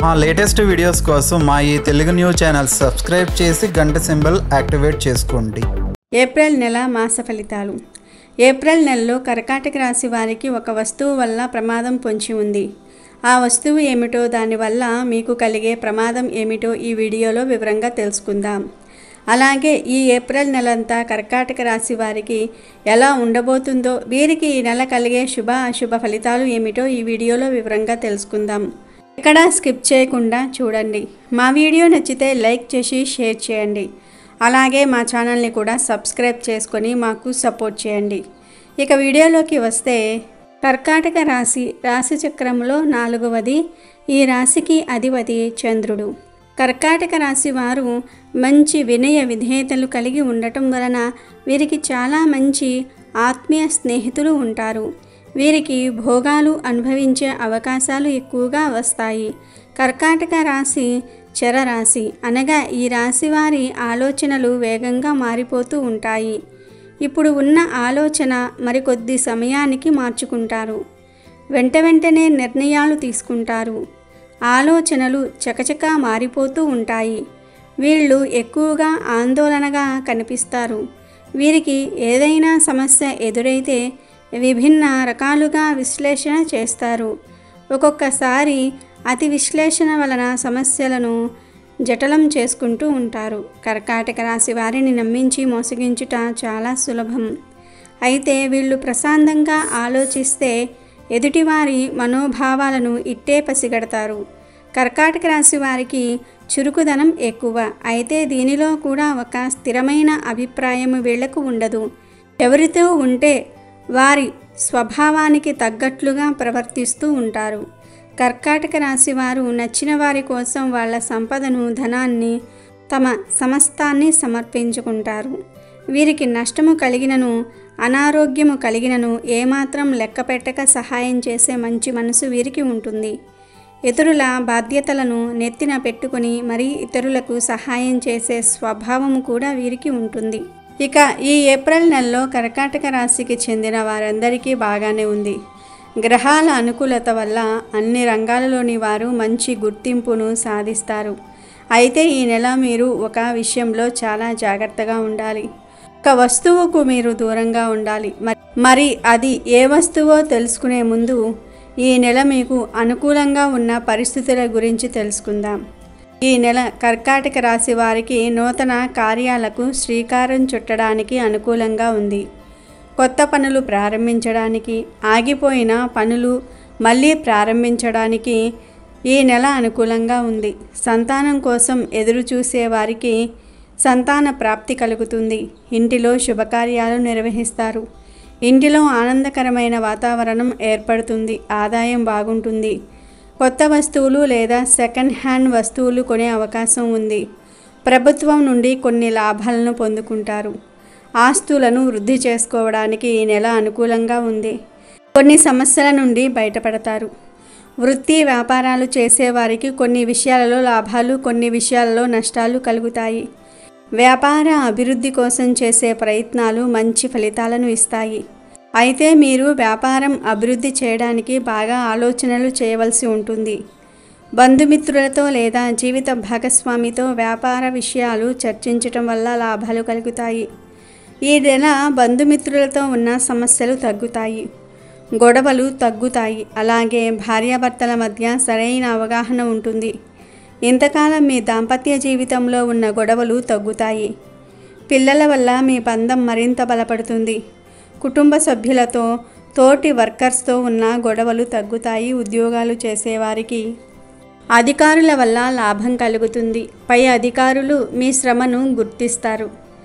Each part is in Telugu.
మా లేటెస్ట్ వీడియోస్ కోసం మా ఈ తెలుగు న్యూస్ ఛానల్ సబ్స్క్రైబ్ చేసి గంట సింబల్ యాక్టివేట్ చేసుకోండి. ఏప్రిల్ నెల మాస ఫలితాలు. ఏప్రిల్ నెలలో కర్కాటక రాశి వారికి ఒక వస్తువు వల్ల ప్రమాదం పొంచి ఉంది. ఆ వస్తువు ఏమిటో, దానివల్ల మీకు కలిగే ప్రమాదం ఏమిటో ఈ వీడియోలో వివరంగా తెలుసుకుందాం. అలాగే ఈ ఏప్రిల్ నెలంతా కర్కాటక రాశి వారికి ఎలా ఉండబోతుందో, వీరికి ఈ నెల కలిగే శుభ అశుభ ఫలితాలు ఏమిటో ఈ వీడియోలో వివరంగా తెలుసుకుందాం. ఎక్కడ స్కిప్ చేయకుండా చూడండి. మా వీడియో నచ్చితే లైక్ చేసి షేర్ చేయండి. అలాగే మా ఛానల్ని కూడా సబ్స్క్రైబ్ చేసుకొని మాకు సపోర్ట్ చేయండి. ఇక వీడియోలోకి వస్తే, కర్కాటక రాశి చక్రంలో 4వది. ఈ రాశికి అధిపతి చంద్రుడు. కర్కాటక రాశి వారు మంచి వినయ విధేయతలు కలిగి ఉండటం వలన వీరికి చాలా మంచి ఆత్మీయ స్నేహితులు ఉంటారు. వీరికి భోగాలు అనుభవించే అవకాశాలు ఎక్కువగా వస్తాయి. కర్కాటక రాశి చరరాశి అనగా ఈ రాశి వారి ఆలోచనలు వేగంగా మారిపోతూ ఉంటాయి. ఇప్పుడు ఉన్న ఆలోచన మరికొద్ది సమయానికి మార్చుకుంటారు. వెంటనే నిర్ణయాలు తీసుకుంటారు. ఆలోచనలు చకచకా మారిపోతూ ఉంటాయి. వీళ్ళు ఎక్కువగా ఆందోళనగా కనిపిస్తారు. వీరికి ఏదైనా సమస్య ఎదురైతే విభిన్న రకాలుగా విశ్లేషణ చేస్తారు. ఒక్కొక్కసారి అతి విశ్లేషణ వలన సమస్యలను జటిలం చేసుకుంటూ ఉంటారు. కర్కాటక రాశి వారిని నమ్మించి మోసగించుట చాలా సులభం. అయితే వీళ్ళు ప్రశాంతంగా ఆలోచిస్తే ఎదుటివారి మనోభావాలను ఇట్టే పసిగడతారు. కర్కాటక రాశి వారికి చురుకుదనం ఎక్కువ. అయితే దీనిలో కూడా ఒక స్థిరమైన అభిప్రాయం వీళ్లకు ఉండదు. ఎవరితో ఉంటే వారి స్వభావానికి తగ్గట్లుగా ప్రవర్తిస్తూ ఉంటారు. కర్కాటక రాశి వారు నచ్చిన వారి కోసం వాళ్ళ సంపదను, ధనాన్ని, తమ సమస్తాన్ని సమర్పించుకుంటారు. వీరికి నష్టము కలిగినను, అనారోగ్యము కలిగినను ఏమాత్రం లెక్కపెట్టక సహాయం చేసే మంచి మనసు వీరికి ఉంటుంది. ఇతరుల బాధ్యతలను నెత్తిన పెట్టుకుని మరీ ఇతరులకు సహాయం చేసే స్వభావము కూడా వీరికి ఉంటుంది. ఇక ఈ ఏప్రిల్ నెలలో కర్కాటక రాశికి చెందిన వారందరికీ బాగానే ఉంది. గ్రహాల అనుకూలత వల్ల అన్ని రంగాలలోని వారు మంచి గుర్తింపును సాధిస్తారు. అయితే ఈ నెల మీరు ఒక విషయంలో చాలా జాగ్రత్తగా ఉండాలి. ఒక వస్తువుకు మీరు దూరంగా ఉండాలి. మరి అది ఏ వస్తువో తెలుసుకునే ముందు ఈ నెల మీకు అనుకూలంగా ఉన్న పరిస్థితుల గురించి తెలుసుకుందాం. ఈ నెల కర్కాటక రాశి వారికి నూతన కార్యాలకు శ్రీకారం చుట్టడానికి అనుకూలంగా ఉంది. కొత్త పనులు ప్రారంభించడానికి, ఆగిపోయిన పనులు మళ్ళీ ప్రారంభించడానికి ఈ నెల అనుకూలంగా ఉంది. సంతానం కోసం ఎదురు చూసే వారికి సంతాన ప్రాప్తి కలుగుతుంది. ఇంటిలో శుభకార్యాలు నిర్వహిస్తారు. ఇంటిలో ఆనందకరమైన వాతావరణం ఏర్పడుతుంది. ఆదాయం బాగుంటుంది. కొత్త వస్తువులు లేదా సెకండ్ హ్యాండ్ వస్తువులు కొనే అవకాశం ఉంది. ప్రభుత్వం నుండి కొన్ని లాభాలను పొందుకుంటారు. ఆస్తులను వృద్ధి చేసుకోవడానికి ఈ నెల అనుకూలంగా ఉంది. కొన్ని సమస్యల నుండి బయటపడతారు. వృత్తి వ్యాపారాలు చేసేవారికి కొన్ని విషయాలలో లాభాలు, కొన్ని విషయాలలో నష్టాలు కలుగుతాయి. వ్యాపార అభివృద్ధి కోసం చేసే ప్రయత్నాలు మంచి ఫలితాలను ఇస్తాయి. అయితే మీరు వ్యాపారం అభివృద్ధి చేయడానికి బాగా ఆలోచనలు చేయవలసి ఉంటుంది. బంధుమిత్రులతో లేదా జీవిత భాగస్వామితో వ్యాపార విషయాలు చర్చించటం వల్ల లాభాలు కలుగుతాయి. ఈ నెల బంధుమిత్రులతో ఉన్న సమస్యలు తగ్గుతాయి. గొడవలు తగ్గుతాయి. అలాగే భార్యాభర్తల మధ్య సరైన అవగాహన ఉంటుంది. ఇంతకాలం మీ దాంపత్య జీవితంలో ఉన్న గొడవలు తగ్గుతాయి. పిల్లల వల్ల మీ బంధం మరింత బలపడుతుంది. కుటుంబ సభ్యులతో, తోటి వర్కర్స్తో ఉన్న గొడవలు తగ్గుతాయి. ఉద్యోగాలు చేసేవారికి అధికారుల వల్ల లాభం కలుగుతుంది. పై అధికారులు మీ శ్రమను గుర్తిస్తారు.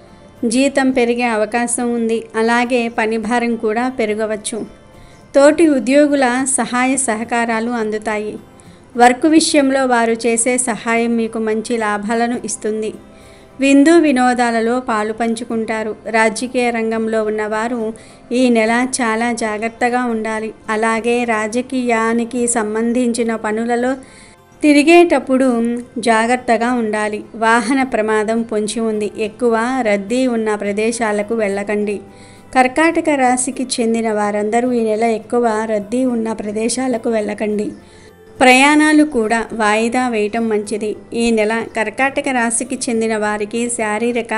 జీతం పెరిగే అవకాశం ఉంది. అలాగే పని భారం కూడా పెరగవచ్చు. తోటి ఉద్యోగుల సహాయ సహకారాలు అందుతాయి. వర్క్ విషయంలో వారు చేసే సహాయం మీకు మంచి లాభాలను ఇస్తుంది. విందు వినోదాలలో పాలు పంచుకుంటారు. రాజకీయ రంగంలో ఉన్నవారు ఈ నెల చాలా జాగ్రత్తగా ఉండాలి. అలాగే రాజకీయానికి సంబంధించిన పనులలో తిరిగేటప్పుడు జాగ్రత్తగా ఉండాలి. వాహన ప్రమాదం పొంచి ఉంది. ఎక్కువ రద్దీ ఉన్న ప్రదేశాలకు వెళ్ళకండి. కర్కాటక రాశికి చెందిన వారందరూ ఈ నెల ఎక్కువ రద్దీ ఉన్న ప్రదేశాలకు వెళ్ళకండి. ప్రయాణాలు కూడా వాయిదా వేయటం మంచిది. ఈ నెల కర్కాటక రాశికి చెందిన వారికి శారీరక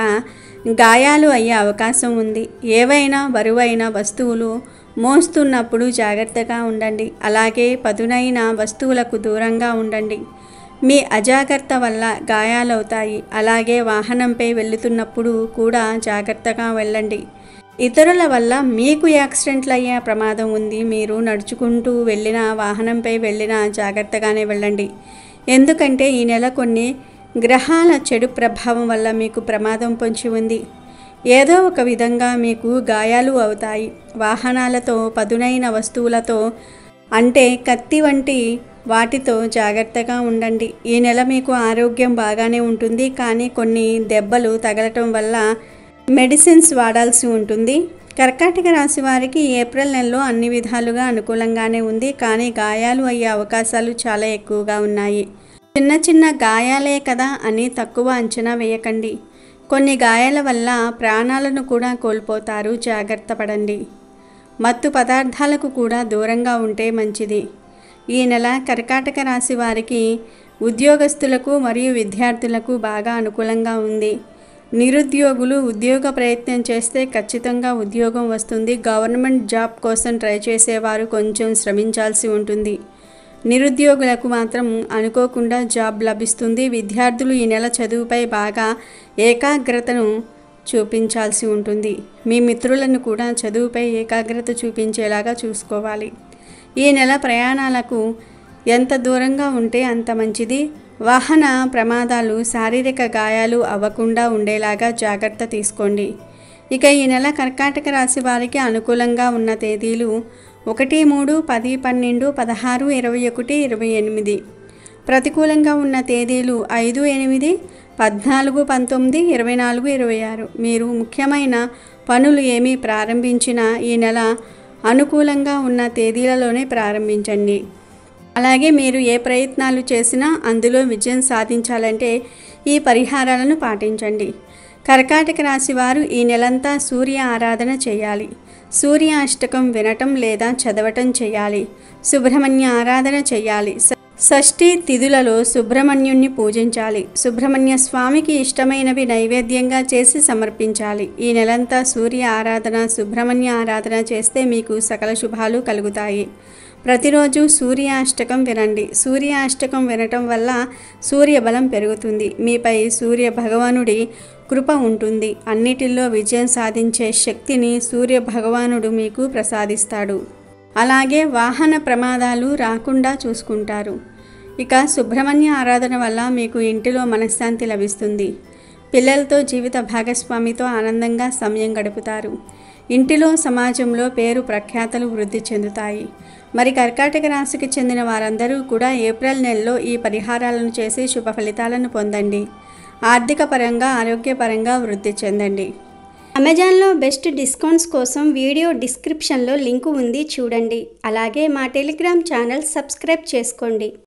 గాయాలు అయ్యే అవకాశం ఉంది. ఏవైనా బరువైన వస్తువులు మోస్తున్నప్పుడు జాగ్రత్తగా ఉండండి. అలాగే పదునైన వస్తువులకు దూరంగా ఉండండి. మీ అజాగ్రత్త వల్ల గాయాలవుతాయి. అలాగే వాహనంపై వెళ్తున్నప్పుడు కూడా జాగ్రత్తగా వెళ్ళండి. ఇతరుల వల్ల మీకు యాక్సిడెంట్లు అయ్యే ప్రమాదం ఉంది. మీరు నడుచుకుంటూ వెళ్ళినా వాహనంపై వెళ్ళినా జాగ్రత్తగానే వెళ్ళండి. ఎందుకంటే ఈ నెల కొన్ని గ్రహాల చెడు ప్రభావం వల్ల మీకు ప్రమాదం పొంచి ఉంది. ఏదో ఒక విధంగా మీకు గాయాలు అవుతాయి. వాహనాలతో పదునైన వస్తువులతో అంటే కత్తి వంటి వాటితో జాగ్రత్తగా ఉండండి. ఈ నెల మీకు ఆరోగ్యం బాగానే ఉంటుంది. కానీ కొన్ని దెబ్బలు తగలటం వల్ల మెడిసిన్స్ వాడాల్సి ఉంటుంది. కర్కాటక రాశి వారికి ఏప్రిల్ నెలలో అన్ని విధాలుగా అనుకూలంగానే ఉంది. కానీ గాయాలు అయ్యే అవకాశాలు చాలా ఎక్కువగా ఉన్నాయి. చిన్న చిన్న గాయాలే కదా అని తక్కువ అంచనా వేయకండి. కొన్ని గాయాల వల్ల ప్రాణాలను కూడా కోల్పోతారు. జాగ్రత్త పడండి. మత్తు పదార్థాలకు కూడా దూరంగా ఉంటే మంచిది. ఈ నెల కర్కాటక రాశి వారికి ఉద్యోగస్తులకు మరియు విద్యార్థులకు బాగా అనుకూలంగా ఉంది. నిరుద్యోగులు ఉద్యోగ ప్రయత్నం చేస్తే ఖచ్చితంగా ఉద్యోగం వస్తుంది. గవర్నమెంట్ జాబ్ కోసం ట్రై చేసేవారు కొంచెం శ్రమించాల్సి ఉంటుంది. నిరుద్యోగులకు మాత్రం అనుకోకుండా జాబ్ లభిస్తుంది. విద్యార్థులు ఈ నెల చదువుపై బాగా ఏకాగ్రతను చూపించాల్సి ఉంటుంది. మీ మిత్రులను కూడా చదువుపై ఏకాగ్రత చూపించేలాగా చూసుకోవాలి. ఈ నెల ప్రయాణాలకు ఎంత దూరంగా ఉంటే అంత మంచిది. వాహన ప్రమాదాలు, శారీరక గాయాలు అవ్వకుండా ఉండేలాగా జాగ్రత్త తీసుకోండి. ఇక ఈ నెల కర్కాటక రాశి వారికి అనుకూలంగా ఉన్న తేదీలు 1, 3, 10, 12, 16, 21, 28. ప్రతికూలంగా ఉన్న తేదీలు 5, 8, 14, 19, 24, 26. మీరు ముఖ్యమైన పనులు ఏమీ ప్రారంభించినా ఈ నెల అనుకూలంగా ఉన్న తేదీలలోనే ప్రారంభించండి. అలాగే మీరు ఏ ప్రయత్నాలు చేసినా అందులో విజయం సాధించాలంటే ఈ పరిహారాలను పాటించండి. కర్కాటక రాశి వారు ఈ నెలంతా సూర్య ఆరాధన చేయాలి. సూర్య అష్టకం వినటం లేదా చదవటం చేయాలి. సుబ్రహ్మణ్య ఆరాధన చేయాలి. షష్ఠి తిథులలో సుబ్రహ్మణ్యుణ్ణి పూజించాలి. సుబ్రహ్మణ్య స్వామికి ఇష్టమైనవి నైవేద్యంగా చేసి సమర్పించాలి. ఈ నెలంతా సూర్య ఆరాధన, సుబ్రహ్మణ్య ఆరాధన చేస్తే మీకు సకల శుభాలు కలుగుతాయి. ప్రతిరోజు సూర్యాష్టకం వినండి. సూర్యాష్టకం వినటం వల్ల సూర్యబలం పెరుగుతుంది. మీపై సూర్య భగవానుడి కృప ఉంటుంది. అన్నిటిల్లో విజయం సాధించే శక్తిని సూర్య భగవానుడు మీకు ప్రసాదిస్తాడు. అలాగే వాహన ప్రమాదాలు రాకుండా చూసుకుంటారు. ఇక సుబ్రహ్మణ్య ఆరాధన వల్ల మీకు ఇంటిలో మనశ్శాంతి లభిస్తుంది. పిల్లలతో, జీవిత భాగస్వామితో ఆనందంగా సమయం గడుపుతారు. ఇంటిలో, సమాజంలో పేరు ప్రఖ్యాతలు వృద్ధి చెందుతాయి. మరి కర్కాటక రాశికి చెందిన వారందరూ కూడా ఏప్రిల్ నెలలో ఈ పరిహారాలను చేసి శుభ ఫలితాలను పొందండి. ఆర్థిక పరంగా, ఆరోగ్యపరంగా వృద్ధి చెందండి. అమెజాన్లో బెస్ట్ డిస్కౌంట్స్ కోసం వీడియో డిస్క్రిప్షన్లో లింకు ఉంది, చూడండి. అలాగే మా టెలిగ్రామ్ ఛానల్ సబ్స్క్రైబ్ చేసుకోండి.